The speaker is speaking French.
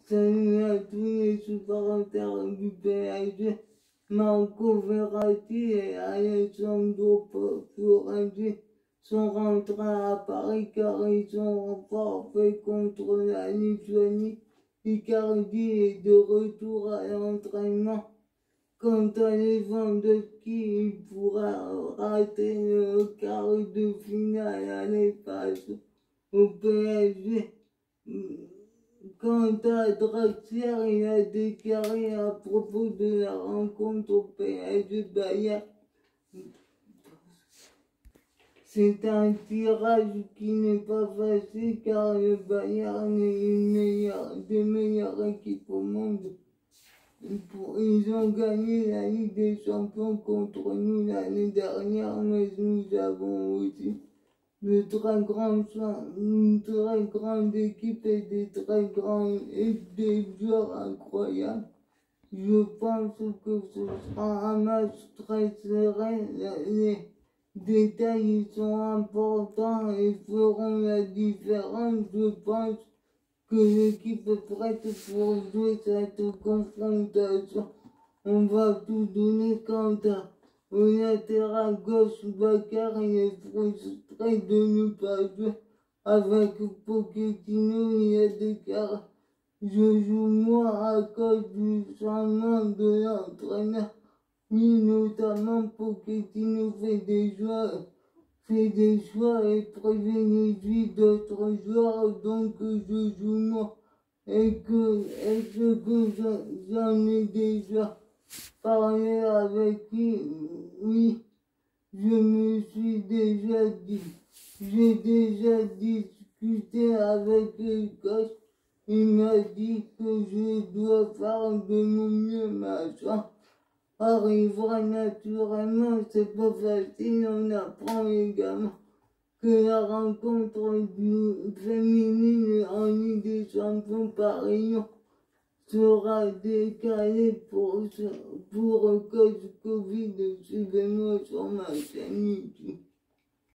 Salut à tous les supporters du PSG. Marco Verratti et Alessandro Florenzi sont rentrés à Paris car ils ont forfait contre la Lituanie. Icardi est de retour à l'entraînement. Quant à Lewandowski, il pourra rater le quart de finale aller face au PSG. Quant à Draxler, il a déclaré à propos de la rencontre au PSG Bayern. C'est un tirage qui n'est pas facile car le Bayern est une des meilleures équipes au monde. Ils ont gagné la Ligue des Champions contre nous l'année dernière, mais nous avons aussi une très grande équipe et des joueurs incroyables. Je pense que ce sera un match très serré. Les détails sont importants et feront la différence. Je pense que l'équipe est prête pour jouer cette confrontation. On va tout donner quant au latéral gauche. Bakar est frustré de ne pas jouer avec Pochettino. Il a déclaré: je joue moi à cause du changement de l'entraîneur. Oui, notamment Pochettino fait des choix et privilégie d'autres joueurs, donc je joue moi. Est-ce que j'en ai déjà parlé avec lui? Oui, je me suis déjà dit. J'ai déjà discuté avec le coach. Il m'a dit que je dois faire de mon mieux, machin. Arrivera naturellement, c'est pas facile, on apprend également que la rencontre féminine en Ligue des Champions par Lyon sera décalée pour cause Covid. Suivez-moi sur ma chaîne YouTube.